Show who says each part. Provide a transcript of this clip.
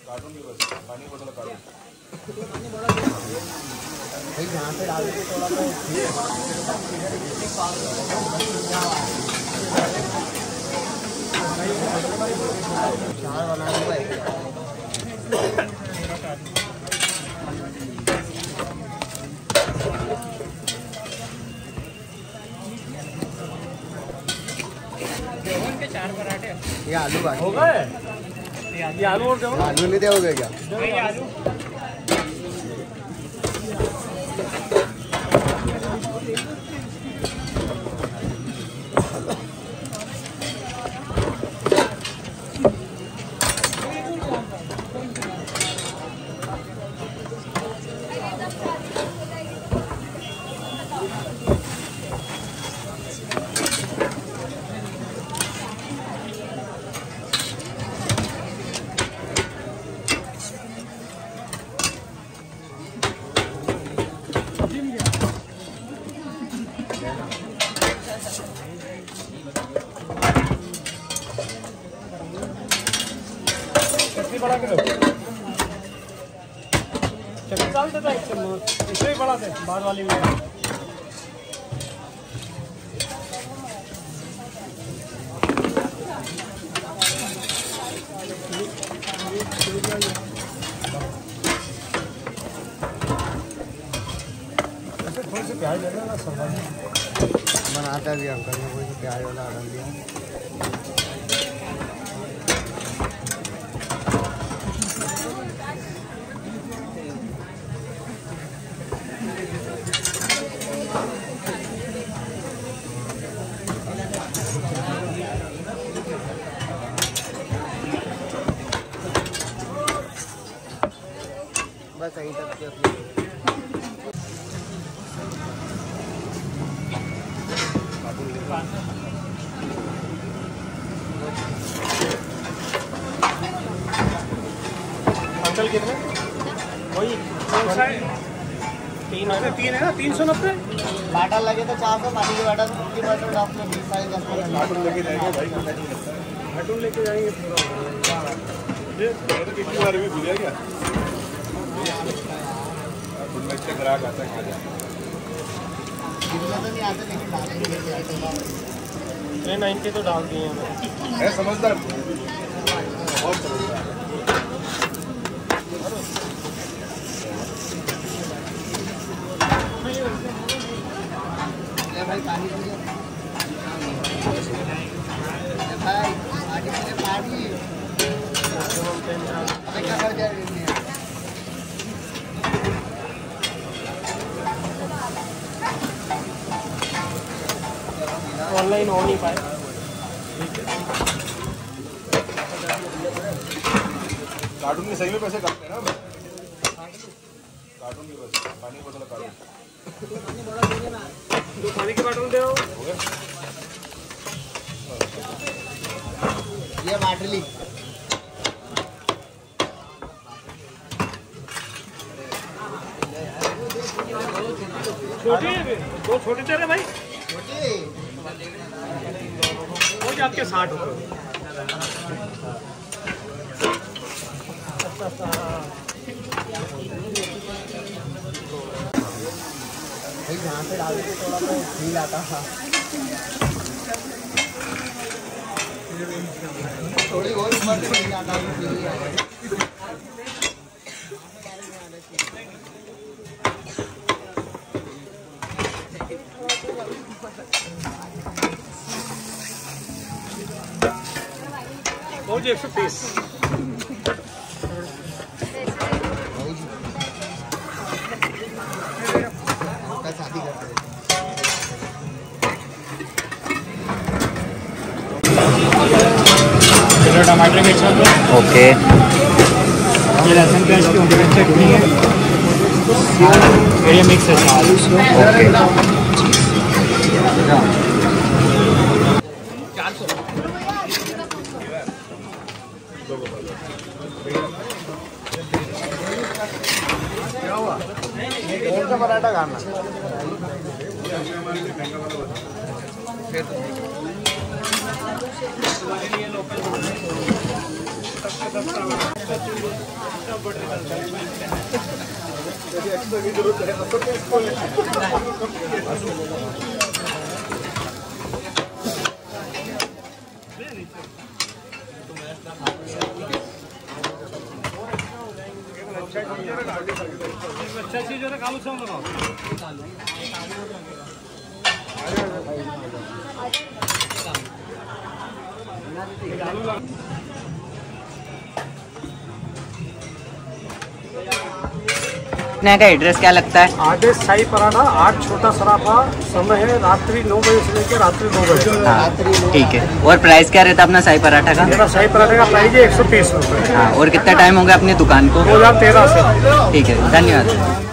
Speaker 1: Cartoon की बस पानी बोतल कार्टून
Speaker 2: भाई यहाँ पे डाल के थोड़ा सा चार बनाने का
Speaker 3: के 4 पराठे।
Speaker 2: ये आलू बाकी
Speaker 3: हो गए। ये आलू और दो।
Speaker 2: आलू नहीं दोगे क्या?
Speaker 3: ये आलू बड़ा करो चक्कर डालते था इससे भी बड़ा थे बाहर वाली में थोड़ी सी प्याज ले लेना सब
Speaker 2: बनाता भी अंकल ने कोई प्याज वाला डाल दिया। बस यहीं तक
Speaker 3: अंकल कितने वही 3 है ना 390
Speaker 2: बाटल लगे तो 400 पानी की बाटल 50% ऑफ में 20 साइज 10%
Speaker 1: कार्टून लेके जाएंगे भाई
Speaker 3: कार्टून लेके जाएंगे पूरा
Speaker 1: ये कितनी बार भी भूलिया क्या इतने ग्राहक आते हैं खाने
Speaker 2: तो नहीं आते लेकिन डाल के लेके आते हैं
Speaker 3: 390 तो डाल दिए हैं
Speaker 1: है समझदार बहुत समझदार
Speaker 2: भाई पानी पी भाई पानी अबे क्या कर दिया
Speaker 3: ऑनलाइन हो नहीं पाए
Speaker 1: कार्टून के सही में पैसे कटते हैं ना कार्टून की बस पानी बोतल कार्टून
Speaker 3: दो पानी की बॉटल दे
Speaker 2: ये बाटली
Speaker 3: छोटी दो छोटे तेरे भाई वो जो आपके 60 रुपये
Speaker 2: भाई यहाँ पे डाल के थोड़ा सा फील आता था थोड़ी और उम्र से फील आता
Speaker 3: वो जो 130
Speaker 2: शादी करते हैं
Speaker 3: टमाटर मिक्स
Speaker 4: ओके
Speaker 3: ये लहसुन प्याज की ऑर्गेनिक चटनी है ये मिक्स है
Speaker 4: ओके
Speaker 2: क्या हुआ कौन सा पराठा खाना फिर
Speaker 1: एक्स्ट्रा की जरूरत है तो
Speaker 3: अच्छा चीज है कालू से लगाओ
Speaker 4: का एड्रेस क्या लगता है?
Speaker 3: आदेश शाही पराठा 8 छोटा सराफा, समय है रात्रि 9 बजे से लेकर रात्रि 9 बजे।
Speaker 4: हाँ ठीक है। और प्राइस क्या रहता है अपना शाही पराठा का?
Speaker 3: मेरा शाही पराठे का प्राइस है 130 रुपये।
Speaker 4: हाँ, और कितना टाइम हो गया अपनी दुकान को?
Speaker 3: 2013 से।
Speaker 4: ठीक है, धन्यवाद।